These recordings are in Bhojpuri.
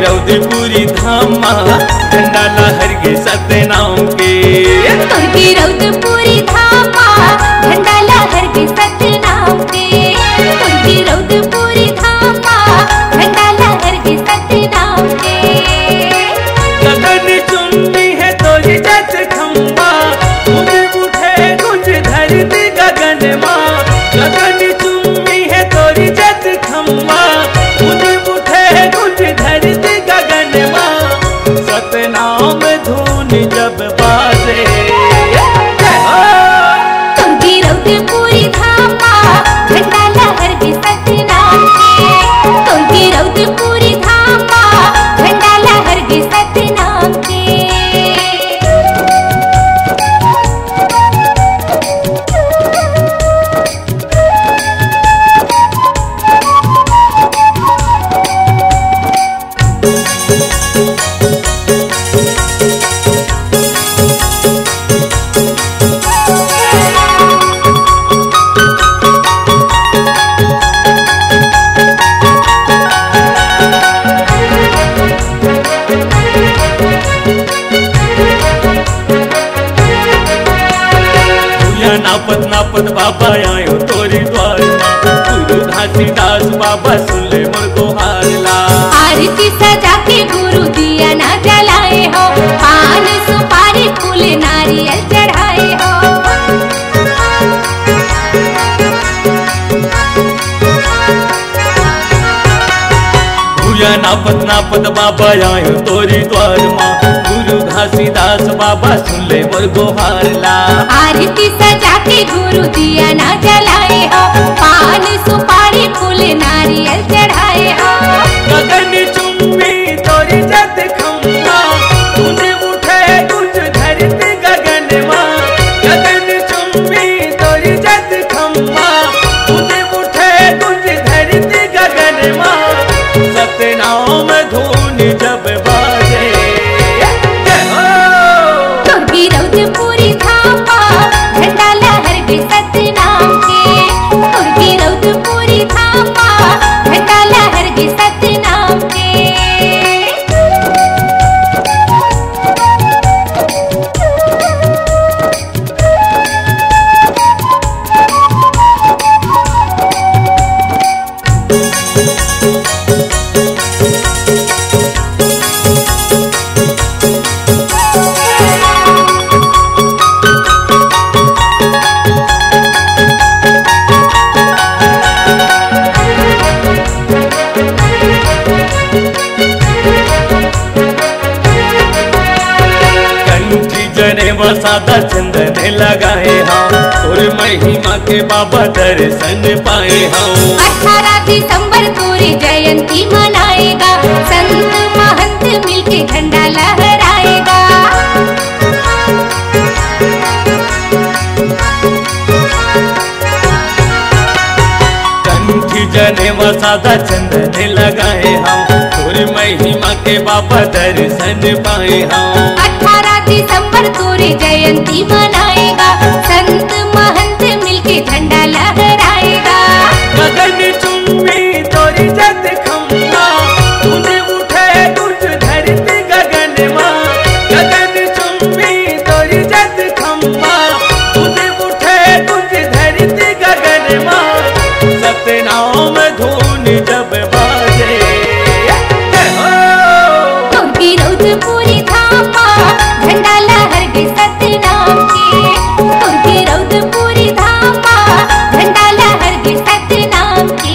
रौदपुरी धामा झंडा लहर के सतनाम के। तुर्की रौदपुरी धामा झंडा लहर के सतनाम के। तुर्की रौदपुरी धामा झंडा लहर के सतनाम के। गगन चुम्बी है तोरी जस खम्बा गूंज उठे गूंज धरती गगन माँ। गगन चुम्बी है तोरी जस खम्बा गूंज उठे गूंज धरती गगन माँ। सतनाम धुन जब बाजे तुर्की रौदपुरी धामा झंडा लहर के सतनाम के। तुर्की रौदपुरी धामा झंडा लहर के सतनाम के। नापत नापत बाबा आयो तोरी द्वार गुरु घासीदास बाबा सुन ले मोर गुहार ला। आरती सजा के गुरु दिया ना जलाए हो। पान सुपारी फूल नारियल चढ़ाए हो। भूया नापत नापत बाबा आयो तोरी द्वार माँ गुरु घासीदास बाबा सुन ले मोर गुहार ला। आरती सजा के गुरु दिया ना जलाए हो। पान सुपारी फूल नारियल चढ़ाए हो। गगन चुम्बी तोरी जत खम्बा गूंज उठे गूंज धरती गगन माँ। गगन चुम्बी तोरी जत खम्बा गूंज उठे गूंज धरती गगन माँ। सतनाम धुन जब बाजे तुर्की रौदपुरी धामा झंडा लहर के सतनाम के। तुर्की रौदपुरी धामा झंडा लहर के सतनाम के। जने वसादा चंदन लगाए हम और महिमा के बाबा दर्शन पाए हम। 18 दिसंबर तोरी जयंती मनाएगा। संत महंत मिलके झंडा लहराएगा। कंठी जने वसादा चंदन लगाए हम और महिमा के बाबा दर्शन पाए हम। 18 दिसंबर तोरी जयंती मनाएगा। संत महंत मिलके झंडा लहराएगा। गगन चुम्बी तोरी जत खम्बा गूंज उठे गूंज धरती गगन माँ। गगन चुम्बी तोरी जत खम्बा गूंज उठे गूंज धरती गगन माँ। सतनाम धुन जब बाजे तुर्की रौदपुरी धामा झंडा लहर के सतनाम के। तुर्की रौदपुरी धामा झंडा लहर के सतनाम के।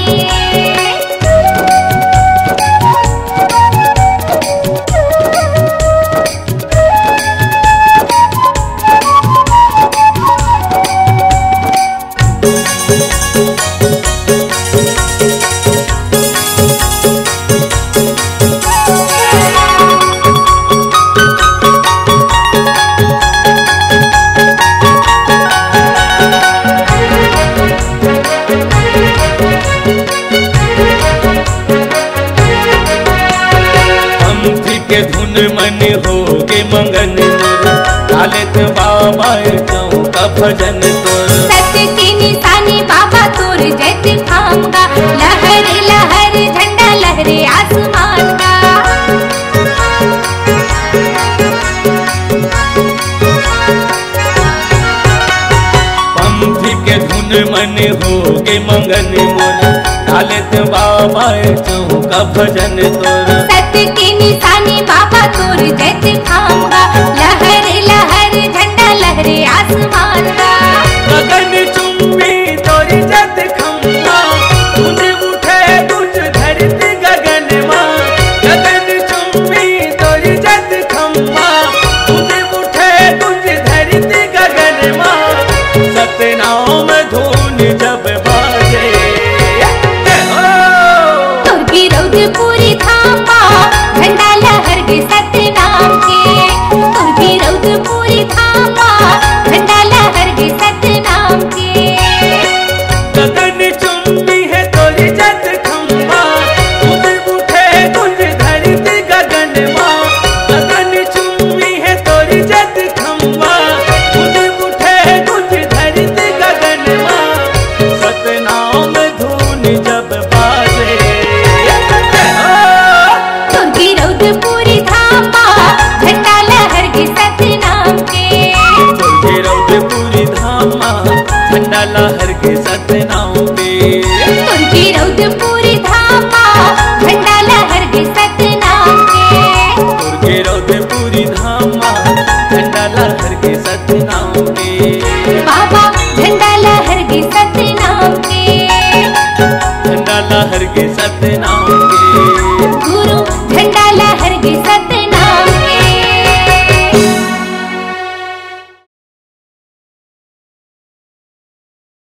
के धुन मन हो के मंगन लालित बाबा का भजन तोर। सत्य की निशानी बाबा तोर जैसे थामगा। लहर लहर झंडा लहरे आसमान का। पूर्ण हो गे मंगन मोर, डालत बाबा चौका भजन तोर। सत्य के निशानी बाबा तोर जत खाऊंगा, लहर लहर झंडा लहरे आसमान का। गगन चुम्बी तोरी जत खम्बा, तुझ उठे तुझ धरती गगन माँ। गगन चुम्बी तोरी जत खम्बा, तुझ उठे तुझ धरती गगन माँ। सतनाम धुन जब बाजे, तोर विरोध पूरी धामा, झंडा लहर के सतनाम के। तोर विरोध पूरी धामा, झंडा लहर के सतनाम के। गगन चुम्बी है तोरी जत खम्बा, तुझ उठे तुझ धरती गगन माँ। गगन चुम्बी है तोरी जत खम्बा, तुझ उठे तुझ धरती गगन माँ। सतनाम धुन जब बाजे, तोर विरोध पूरी धामा, झंडा लहर के सतनाम के। तुझे रौद पूरी धामा, झंडा लहर के सतनाम के। तोर विरोध पूरी